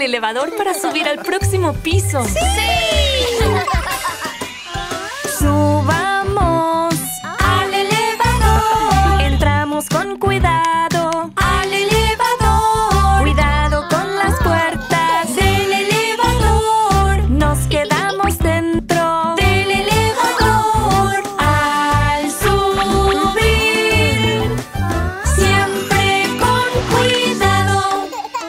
elevador para subir al próximo piso. ¡Sí! Subamos al elevador. Entramos con cuidado Al elevador. Cuidado con las puertas Del elevador. Nos quedamos dentro Del elevador. Al subir, siempre con cuidado.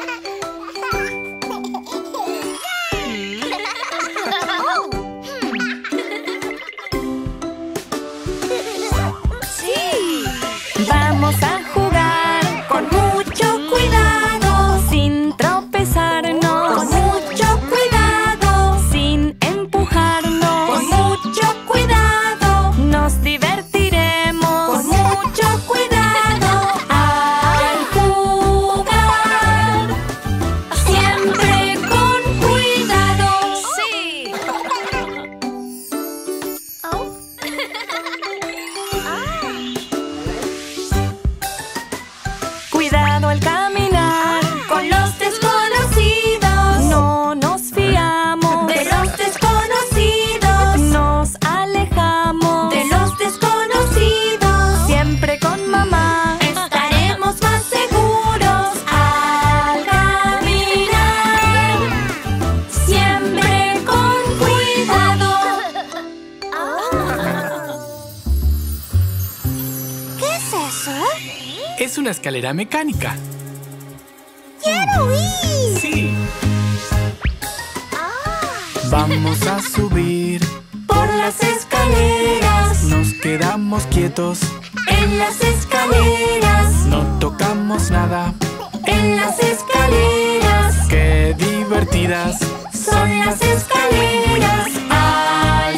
¡Sí! Vamos a jugar Con mucho cuidado. sin tropezarnos, Con mucho cuidado. sin empujarnos. Con mucho cuidado. Nos divertiremos Con mucho cuidado. Al jugar, siempre con cuidado. Sí. Cuidado al caminar, Con los desconocidos. no nos fiamos, De los desconocidos. nos alejamos, De los desconocidos. siempre con mamá. Estaremos más seguros al caminar. Siempre con cuidado. ¿Qué es eso? Es una escalera mecánica. ¡Quiero ir! Sí. Vamos a subir. Por las escaleras. Nos quedamos quietos. En las escaleras. No tocamos nada. En las escaleras. ¡Qué divertidas! Son las escaleras. Al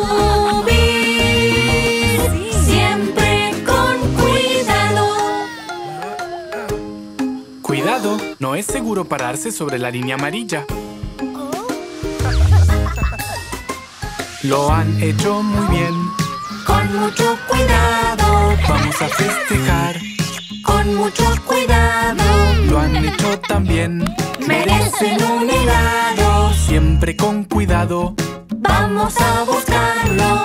subir, siempre con cuidado. Cuidado, no es seguro pararse sobre la línea amarilla. Lo han hecho muy bien. Con mucho cuidado. Vamos a festejar. Con mucho cuidado. Lo han hecho tan bien. Merecen un helado. Siempre con cuidado. Vamos a buscarlo.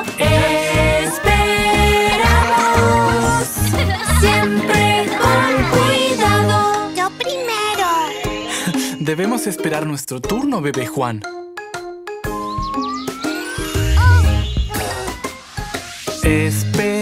Esperamos. Siempre con cuidado. Yo primero. Debemos esperar nuestro turno, bebé Juan. Esperamos.